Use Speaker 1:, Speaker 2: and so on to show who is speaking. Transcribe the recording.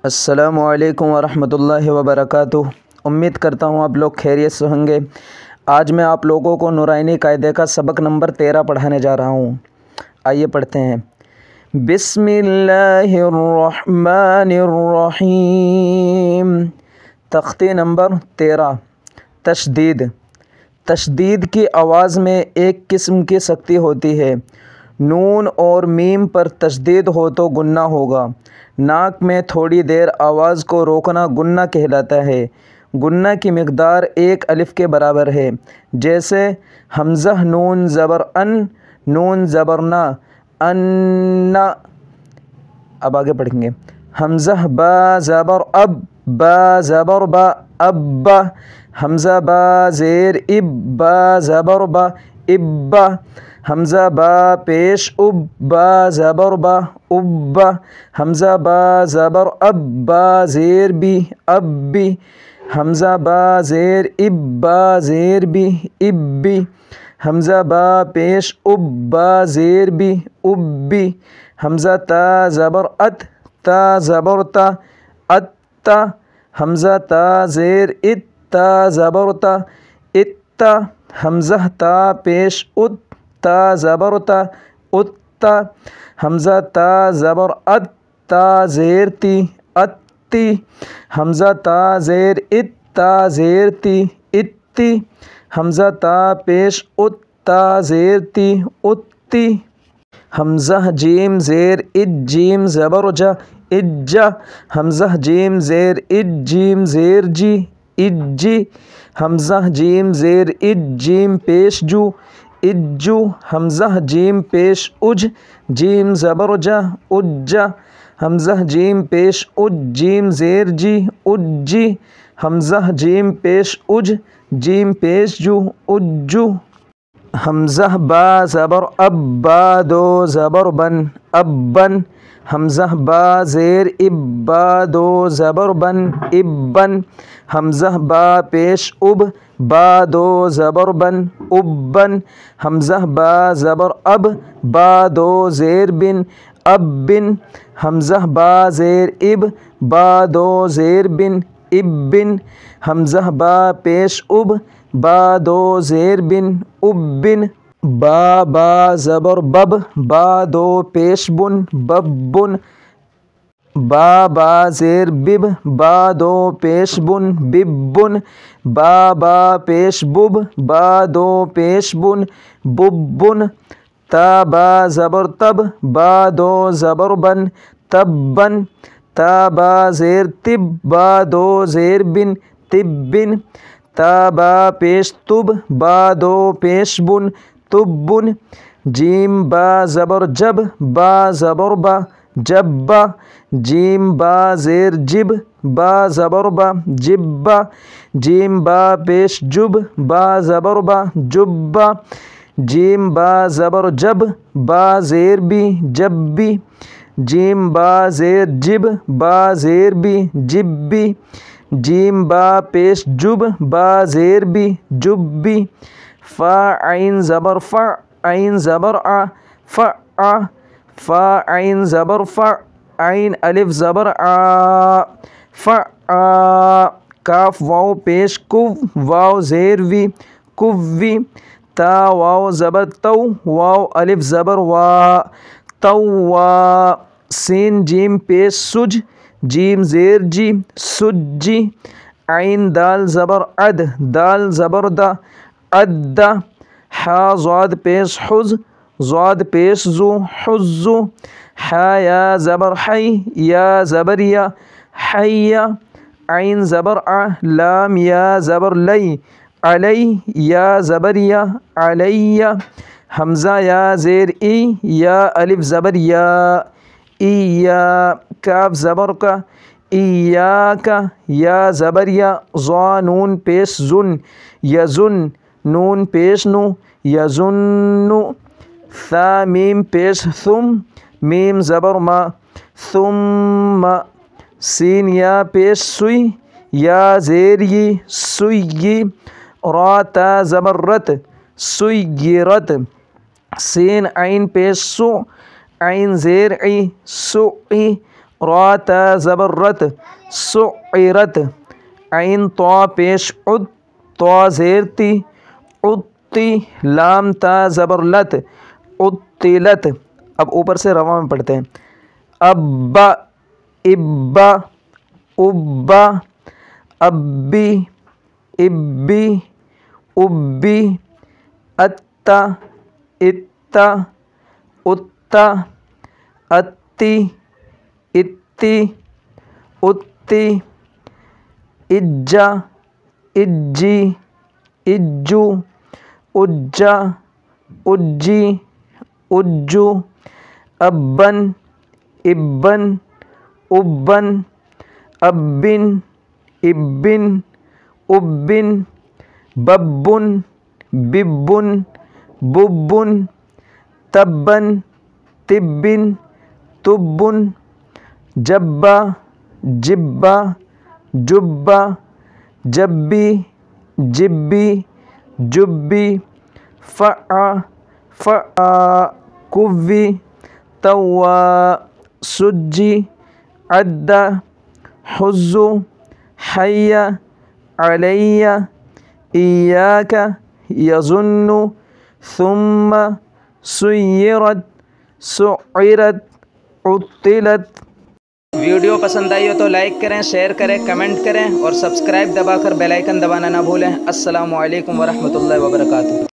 Speaker 1: السلام علیکم ورحمۃ اللہ وبرکاتہ۔ امید کرتا ہوں آپ لوگ خیریت سے ہوں گے۔ آج میں آپ لوگوں کو نورانی قاعدے کا سبق نمبر 13 پڑھانے جا رہا ہوں۔ آئیے پڑھتے ہیں۔ بسم اللہ الرحمن الرحیم۔ تختی نمبر 13۔ تشدید۔ تشدید کی آواز میں ایک قسم کی سختی ہوتی ہے۔ نون اور میم پر تشدید ہو تو گنہ ہوگا۔ ناک میں تھوڑی دیر آواز کو روکنا گنہ کہلاتا ہے۔ گنہ کی مقدار 1 الف کے برابر ہے، جیسے حمزہ نون زبر ان، نون زبر نا، ان۔ اب آگے پڑھیں گے۔ حمزہ با زبر اب، با زبر با، اب۔ حمزہ با زیر اب، با زبر با، اب۔ حمزہ با پیش اب، با زبر با، اب۔ حمزہ با زبر اب، با زیر بی، اب۔ حمزہ با زیر اب، با زیر بی، اب۔ حمزہ با پیش اب، با زیر بی، اب۔ حمزہ تا زبر ات، تا زبر تا، ات۔ حمزہ تا زیر ات، تا زبر تا، ات۔ حمزہ تا پیش ات، تا زبر تا، ات۔ حمزہ تا زبر ات، تا زیر تی، اتی۔ حمزہ تا زیر ات، تا زیر تی، اتی۔ حمزہ تا پیش ات، تا زیر تی، اتی۔ حمزہ جیم زیر اج، جیم زبر جا، اج۔ حمزہ جیم زیر اج، جیم زیر جی، اجی۔ حمزہ جیم زیر اج، جیم پیش جو، اجو۔ حمزہ جیم پیش اج، جیم زبر جا، اجا۔ حمزہ جیم پیش اج، جیم زیر جی، اجی۔ حمزہ جیم پیش اج، جیم پیش جو، اجو۔ حمزہ با زبر اب، با دو زبر بن، ابن۔ حمزہ با زیر اب، با دو زبر بن، ابن۔ حمزہ با پیش اب، با دو زبر بن، ابن۔ حمزہ با زبر اب، با دو زیر بن، ابن۔ حمزہ با زیر اب، با دو زیر بن، ابن۔ حمزہ با پیش اب، با دو زیر بن، ابن۔ با زبر بب، با دو پیش بن، ببن۔ با زیر بب، با دو پیش بن، ببن۔ با پیش بب، با دو پیش بن، ببن۔ با زبر تب، با دو زبر بن، تبن۔ با زیر تب، با دو زیر بن، تبن۔ با پیش تب، با دو پیش بن، تبن۔ جیم با زبر جب، با زبر با، جب۔ جیم با زیر جب، با زبر با، جب۔ جیم با پیش جب، با زبر با، جب۔ جیم با زبر جب، با زیر بی، جبی۔ جیم با زیر جب، با زیر بی، جبی۔ جیم با پیش جب، با زیر بی، جبی۔ فا عین زبر فا، عین زبر آ، فا۔ فا عین زبر فا، عین الف زبر آ، فا۔ کاف واو پیش کو، واو زیر وی، کوی۔ تا واو زبر تو، واو الف زبر وا، توا۔ سین جیم پیش سج، جیم زیر جی، سجی۔ عین دال زبر عد، دال زبر دا، عد۔ حا ضاد پیش حز، ضاد پیش زو، حزو۔ حا یا زبر حی، یا زبر یا، حی۔ عین زبر ع، لام یا زبر لی، علی۔ یا زبر یا، علی۔ حمزہ یا زیر ای، یا الف زبر یا، ایا۔ کاف زبر کا، ایاک۔ یا زبر یا، ضا نون پیش زن، یزن۔ نون پیش نو، یزن۔ ثا میم پیش ثم، میم زبر ما، ثم۔ سین یا پیش سوی، یا زیر ی، سوی۔ را تا زبر رت، سویرت۔ سین عین پیش سو، عین زیر ای، سوئی۔ را تا زبر رت سعرت عین طا پیش عد طا زیر تی عطی لام تا زبر لت عطلت. اب اوپر سے رواں میں پڑھتے ہیں. ابا ابا ابا ابی ابی ابی اتا اتا اتا اتی اتی اتی اجا اجی اجو اجا اجی اجو ابن ابن ابن ابن ابن ابن ببن ببن ببن تبن تبن تبن جبا جبا جبا جبی جبی جبی فعا فعا کوی توا سجی عدہ حز حی علی ایاک یظن ثم سیرت سعرت عطلت. ویڈیو پسند آئی ہو تو لائک کریں، شیئر کریں، کمنٹ کریں اور سبسکرائب دبا کر بیل آئیکن دبانا نہ بھولیں. السلام علیکم ورحمۃ اللہ وبرکاتہ.